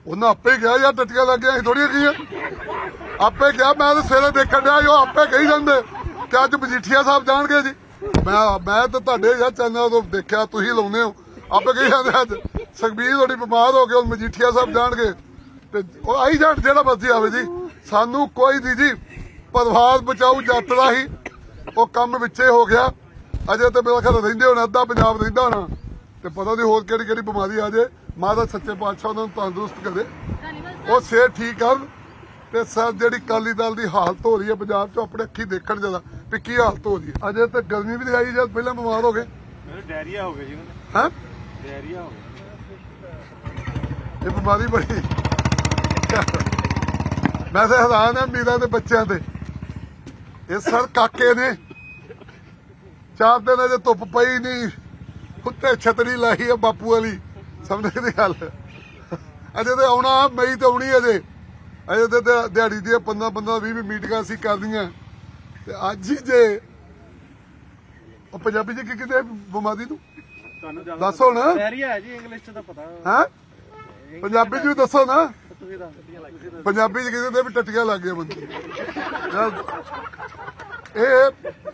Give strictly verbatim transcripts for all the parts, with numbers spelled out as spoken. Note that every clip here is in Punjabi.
ਉਹਨਾਂ ਆਪੇ ਕਿਹਾ ਯਾਰ ਟੱਟੀਆਂ ਲੱਗ ਗਿਆ, ਅਸੀਂ ਥੋੜੀਆਂ ਕੀਆਂ। ਆਪੇ ਕਿਹਾ, ਮੈਂ ਤਾਂ ਸਵੇਰੇ ਦੇਖਣ ਡਿਆ ਉਹ ਆਪੇ ਕਹੀ ਜਾਂਦੇ ਕਿ ਅੱਜ ਮਜੀਠੀਆ ਸਾਹਿਬ ਜਾਣਗੇ ਜੀ। ਮੈਂ ਮੈਂ ਤਾਂ ਤੁਹਾਡੇ ਯਾਰ ਚੈਨਲ ਤੋਂ ਦੇਖਿਆ, ਤੁਸੀਂ ਲਾਉਂਦੇ ਹੋ, ਆਪੇ ਕਹੀ ਜਾਂਦੇ ਅੱਜ ਸੁਖਬੀਰ ਥੋੜੀ ਬਿਮਾਰ ਹੋ ਕੇ ਹੁਣ ਮਜੀਠੀਆ ਸਾਹਿਬ ਜਾਣਗੇ ਤੇ ਉਹ ਆਈ ਜਾਣ, ਜਿਹੜਾ ਮਰਜ਼ੀ ਆਵੇ ਜੀ। ਸਾਨੂੰ ਕੋਈ ਨਹੀਂ ਜੀ, ਪਰਿਵਾਰ ਬਚਾਊ ਜੱਟ ਦਾ ਹੀ ਉਹ ਕੰਮ ਵਿੱਚੇ ਹੋ ਗਿਆ। ਅਜੇ ਤੇ ਮੇਰਾ ਖਿਆਲ ਰਹਿੰਦੇ ਹੋਣਾ, ਅੱਧਾ ਪੰਜਾਬ ਰਹਿੰਦਾ ਹੋਣਾ, ਤੇ ਪਤਾ ਨਹੀਂ ਹੋਰ ਕਿਹੜੀ ਕਿਹੜੀ ਬਿਮਾਰੀ ਆ ਜੇ। ਮਹਾਰਾਜ ਸੱਚੇ ਪਾਤਸ਼ਾਹ ਉਹਨਾਂ ਨੂੰ ਤੰਦਰੁਸਤ ਕਰੇ, ਉਹ ਸਿਹਤ ਠੀਕ ਕਰਨ। ਤੇ ਸਰ ਜਿਹੜੀ ਅਕਾਲੀ ਦਲ ਦੀ ਹਾਲਤ ਹੋ ਰਹੀ ਹੈ ਪੰਜਾਬ 'ਚ, ਆਪਣੇ ਅੱਖੀ ਦੇਖਣ ਜਰਾ ਵੀ ਕੀ ਹਾਲਤ ਹੋ ਰਹੀ ਹੈ। ਅਜੇ ਤੇ ਗਰਮੀ ਵੀ ਨਹੀਂ ਆਈ, ਜਦ ਪਹਿਲਾਂ ਬਿਮਾਰ ਹੋ ਗਏ। ਡਾਇਰੀਆ ਹੋ ਗਿਆ ਜੀ, ਹੈ ਡਾਇਰੀਆ ਹੋ ਗਿਆ, ਇਹ ਬਿਮਾਰੀ ਬੜੀ। ਮੈਂ ਤਾਂ ਹੈਰਾਨ ਹਾਂ ਮੀਰਾਂ ਦੇ ਬੱਚਿਆਂ ਤੇ। ਇਹ ਸਰ ਕਾਕੇ ਨੇ ਚਾਰ ਦਿਨ ਅਜੇ ਧੁੱਪ ਪਈ ਨਹੀਂ, ਉੱਤੇ ਛਤਰੀ ਲਾਈ ਹੈ ਬਾਪੂ ਵਾਲੀ, ਸਮਝੇ ਦੀ ਗੱਲ। ਅਜੇ ਤੇ ਆਉਣਾ ਮਈ ਤੇ ਆਉਣੀ ਅਜੇ ਅਜੇ ਤੇ ਦਿਹਾੜੀ ਦੀਆਂ ਪੰਦਰਾਂ ਪੰਦਰਾਂ ਵੀਹ ਵੀਹ ਮੀਟਿੰਗਾਂ ਅਸੀਂ ਕਰਦੀਆਂ ਤੇ ਅੱਜ ਹੀ ਜੇ ਉਹ ਪੰਜਾਬੀ 'ਚ ਕੀ ਕਹਿੰਦੇ ਬਿਮਾਰੀ ਨੂੰ ਦੱਸੋ ਨਾ। ਡਾਇਰੀਆ ਹੈ ਜੀ, ਇੰਗਲਿਸ਼ 'ਚ ਤਾਂ ਪਤਾ ਹੈ, ਪੰਜਾਬੀ 'ਚ ਵੀ ਦੱਸੋ ਨਾ। ਪੰਜਾਬੀ 'ਚ ਕਹਿੰਦੇ ਵੀ ਟੱਟੀਆਂ ਲੱਗ ਗਈਆਂ ਬੰਦੇ। ਇਹ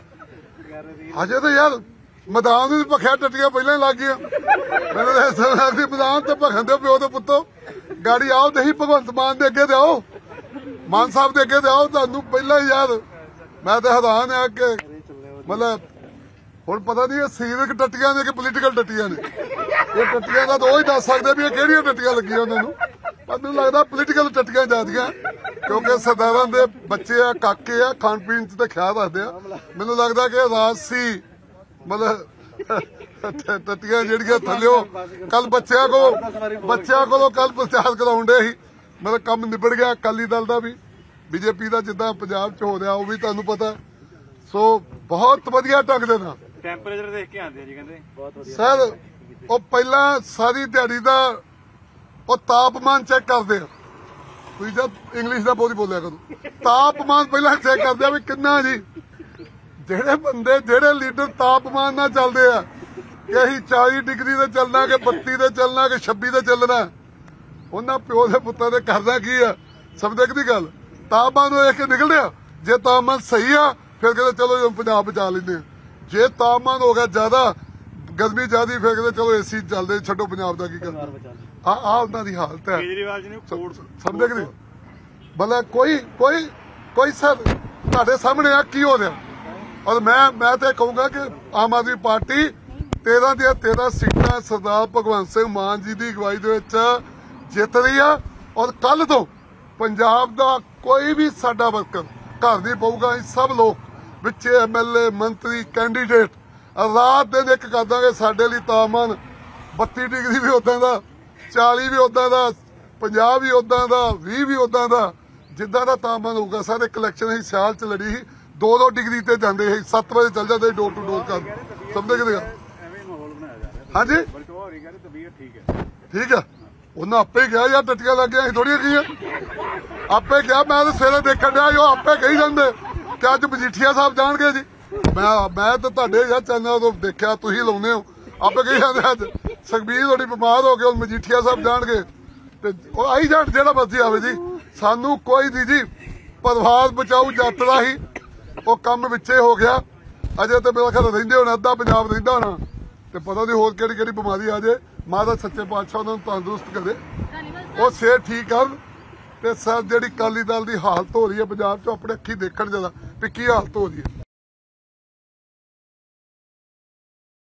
ਹਜੇ ਤਾਂ ਯਾਰ ਮੈਦਾਨ ਨੂੰ ਭਖਿਆ, ਟੱਟੀਆਂ ਪਹਿਲਾਂ ਹੀ ਲੱਗ ਗਈਆਂ। ਮੈਨੂੰ ਤਾਂ ਐਸਾ ਲੱਗਦਾ ਮੈਦਾਨ ਤੇ ਭਖਣ ਦੇ ਪਿਓ ਦੇ ਪੁੱਤੋ, ਗਾੜੀ ਆਓ ਤੇ ਹੀ ਭਗਵੰਤ ਮਾਨ ਦੇ ਅੱਗੇ ਤੇ ਆਓ, ਮਾਨ ਸਾਹਿਬ ਦੇ ਅੱਗੇ ਤੇ ਆਓ। ਤੁਹਾਨੂੰ ਪਹਿਲਾਂ ਹੀ ਯਾਰ ਮੈਂ ਤਾਂ ਹੈਰਾਨ ਆ ਕਿ ਮਤਲਬ ਹੁਣ ਪਤਾ ਨਹੀਂ ਇਹ ਸਰੀਰਕ ਟੱਟੀਆਂ ਨੇ ਕਿ ਪੋਲੀਟੀਕਲ ਟੱਟੀਆਂ ਨੇ। ਇਹ ਟੱਟੀਆਂ ਦਾ ਤਾਂ ਉਹ ਹੀ ਦੱਸ ਸਕਦੇ ਵੀ ਇਹ ਕਿਹੜੀਆਂ ਟੱਟੀਆਂ ਲੱਗੀਆਂ ਉਹਨਾਂ ਨੂੰ। ਮੈਨੂੰ ਲੱਗਦਾ ਪੋਲੀਟੀਕਲ ਟੱਟੀਆਂ ਜਾਂਦੀਆਂ, ਕਿਉਂਕਿ ਸਰਦਾਰਾਂ ਦੇ ਬੱਚੇ ਆ, ਕਾਕੇ ਆ, ਖਾਣ ਪੀਣ 'ਚ ਤੇ ਖਿਆਲ ਰੱਖਦੇ ਆ। ਮੈਨੂੰ ਲੱਗਦਾ ਕਿ ਰਾਜਸੀ ਮਤਲਬ ਟੱਟੀਆਂ ਜਿਹੜੀਆਂ ਥੱਲਿਓ ਕੱਲ ਬੱਚਿਆਂ ਕੋਲ ਬੱਚਿਆਂ ਕੋਲੋਂ ਕੱਲ ਪ੍ਰਚਾਰ ਕਰਾਉਂਦੇ ਸੀ, ਮਤਲਬ ਕੰਮ ਨਿਬੜ ਗਿਆ। ਅਕਾਲੀ ਦਲ ਦਾ ਵੀ, ਬੀਜੇਪੀ ਦਾ ਜਿੱਦਾਂ ਪੰਜਾਬ 'ਚ ਹੋ ਰਿਹਾ ਉਹ ਵੀ ਤੁਹਾਨੂੰ ਪਤਾ। ਸੋ ਬਹੁਤ ਵਧੀਆ ਢੰਗ ਦੇ ਨਾਲ ਟੈਂਪਰੇਚਰ ਦੇਖ ਕੇ ਆਉਂਦੇ ਆ ਜੀ, ਕਹਿੰਦੇ ਬਹੁਤ ਵਧੀਆ ਸਰ। ਉਹ ਪਹਿਲਾਂ ਸਾਰੀ ਦਿਹਾੜੀ ਦਾ ਉਹ ਤਾਪਮਾਨ ਚੈੱਕ ਕਰਦੇ ਆ। ਤੁਸੀਂ ਜਦ ਇੰਗਲਿਸ਼ ਦਾ ਬਹੁਤ ਹੀ ਬੋਲਿਆ ਕਰੋ, ਤਾਪਮਾਨ ਪਹਿਲਾਂ ਚੈੱਕ ਕਰਦੇ ਆ ਵੀ ਕਿੰਨਾ ਜੀ। ਜਿਹੜੇ ਬੰਦੇ ਜਿਹੜੇ ਲੀਡਰ ਤਾਪਮਾਨ ਨਾਲ ਚੱਲਦੇ ਆ ਕਿ ਅਸੀਂ ਚਾਲੀ ਡਿਗਰੀ ਤੇ ਚੱਲਣਾ, ਕਿ ਬੱਤੀ ਤੇ ਚੱਲਣਾ, ਕਿ ਛੱਬੀ ਤੇ ਚੱਲਣਾ, ਉਹਨਾਂ ਪਿਓ ਦੇ ਪੁੱਤਾਂ ਦੇ ਕਰਦਾ ਕੀ ਆ। ਸਮਝਦੇ ਦੀ ਗੱਲ, ਤਾਪਮਾਨ ਨੂੰ ਦੇਖ ਕੇ ਨਿਕਲਦੇ ਆ। ਜੇ ਤਾਪਮਾਨ ਸਹੀ ਆ ਫਿਰ ਕਹਿੰਦੇ ਚਲੋ ਪੰਜਾਬ ਬਚਾ ਲੈਂਦੇ ਆ। ਜੇ ਤਾਪਮਾਨ ਹੋ ਗਿਆ ਜ਼ਿਆਦਾ, ਗਰਮੀ ਜ਼ਿਆਦੀ, ਫਿਰ ਕਹਿੰਦੇ ਚਲੋ ਏਸੀ ਚੱਲਦੇ, ਛੱਡੋ ਪੰਜਾਬ ਦਾ ਕੀ ਕਰਨਾ। ਆ ਆ ਉਹਨਾਂ ਦੀ ਹਾਲਤ ਹੈ। ਕੇਜਰੀਵਾਲ ਜੀ ਨੇ ਸਮਝਦੇ ਕਿ ਨਹੀਂ ਭਲਾ ਕੋਈ ਕੋਈ ਕੋਈ ਸਰ ਤੁਹਾਡੇ ਸਾਹਮਣੇ ਆ ਕੀ ਹੋ ਰਿਹਾ। ਔਰ ਮੈਂ ਮੈਂ ਤਾਂ ਕਹੂੰਗਾ ਕਿ ਆਮ ਆਦਮੀ ਪਾਰਟੀ ਤੇਰਾਂ ਦੀਆਂ ਤੇਰਾਂ ਸੀਟਾਂ ਸਰਦਾਰ ਭਗਵੰਤ ਸਿੰਘ ਮਾਨ ਜੀ ਦੀ ਅਗਵਾਈ ਦੇ ਵਿੱਚ ਜਿੱਤ ਰਹੀ ਆ। ਔਰ ਕੱਲ ਤੋਂ ਪੰਜਾਬ ਦਾ ਕੋਈ ਵੀ ਸਾਡਾ ਵਰਕਰ ਘਰ ਨਹੀਂ ਪਊਗਾ। ਅਸੀਂ ਸਭ ਲੋਕ ਵਿੱਚ ਐਮ ਐਲ ਏ, ਮੰਤਰੀ, ਕੈਂਡੀਡੇਟ ਰਾਤ ਦਿਨ ਇੱਕ ਕਰ ਦਾਂਗੇ। ਸਾਡੇ ਲਈ ਤਾਪਮਾਨ ਬੱਤੀ ਡਿਗਰੀ ਵੀ ਉਦਾਂ ਦਾ, ਚਾਲੀ ਵੀ ਉਦਾਂ ਦਾ, ਪੰਜਾਹ ਵੀ ਉਦਾਂ ਦਾ, ਵੀਹ ਵੀ ਉਦਾਂ ਦਾ, ਜਿੱਦਾਂ ਦਾ ਤਾਪਮਾਨ ਹੋਊਗਾ। ਸਾਰੇ ਇਲੈਕਸ਼ਨ ਅਸੀਂ ਸਿਆਲ 'ਚ ਲੜੀ ਸੀ, ਦੋ ਦੋ ਡਿਗਰੀ ਤੇ ਜਾਂਦੇ ਸੀ, ਸੱਤ ਵਜੇ ਚੱਲ ਜਾਂਦੇ ਡੋਰ ਟੂ ਡੋਰ ਕਰ। ਸਮਝਦੇ ਕਿ ਹਾਂਜੀ ਠੀਕ ਆ। ਉਹਨਾਂ ਆਪੇ ਕਿਹਾ ਯਾਰ ਟੱਟੀਆਂ ਲੱਗ ਗਈਆਂ, ਅਸੀਂ ਥੋੜੀਆਂ ਕੀਆਂ। ਆਪੇ ਕਿਹਾ, ਮੈਂ ਤਾਂ ਸਵੇਰੇ ਦੇਖਣ ਡਿਆ ਉਹ ਆਪੇ ਕਹੀ ਜਾਂਦੇ ਕਿ ਅੱਜ ਮਜੀਠੀਆ ਸਾਹਿਬ ਜਾਣਗੇ ਜੀ। ਮੈਂ ਮੈਂ ਤਾਂ ਤੁਹਾਡੇ ਯਾਰ ਚੈਨਲ ਤੋਂ ਦੇਖਿਆ, ਤੁਸੀਂ ਲਾਉਂਦੇ ਹੋ, ਆਪੇ ਕਹੀ ਜਾਂਦੇ ਅੱਜ ਸੁਖਬੀਰ ਥੋੜੀ ਬਿਮਾਰ ਹੋ ਕੇ ਹੁਣ ਮਜੀਠੀਆ ਸਾਹਿਬ ਜਾਣਗੇ ਤੇ ਉਹ ਆਈ ਜਾਣ, ਜਿਹੜਾ ਮਰਜ਼ੀ ਆਵੇ ਜੀ। ਸਾਨੂੰ ਕੋਈ ਨਹੀਂ ਜੀ, ਪਰਿਵਾਰ ਬਚਾਊ ਜੱਟ ਦਾ ਹੀ ਉਹ ਕੰਮ ਵਿੱਚੇ ਹੋ ਗਿਆ। ਅਜੇ ਤੇ ਮੇਰਾ ਖਿਆਲ ਰਹਿੰਦੇ ਹੋਣਾ, ਅੱਧਾ ਪੰਜਾਬ ਰਹਿੰਦਾ ਹੋਣਾ, ਤੇ ਪਤਾ ਨਹੀਂ ਹੋਰ ਕਿਹੜੀ ਕਿਹੜੀ ਬਿਮਾਰੀ ਆ ਜੇ। ਮਹਾਰਾਜ ਸੱਚੇ ਪਾਤਸ਼ਾਹ ਉਹਨਾਂ ਨੂੰ ਤੰਦਰੁਸਤ ਕਰੇ, ਉਹ ਸਿਹਤ ਠੀਕ ਕਰਨ। ਤੇ ਸਰ ਜਿਹੜੀ ਅਕਾਲੀ ਦਲ ਦੀ ਹਾਲਤ ਹੋ ਰਹੀ ਹੈ ਪੰਜਾਬ 'ਚ, ਆਪਣੇ ਅੱਖੀ ਦੇਖਣ ਜਰਾ ਵੀ ਕੀ ਹਾਲਤ ਹੋ ਰਹੀ ਹੈ।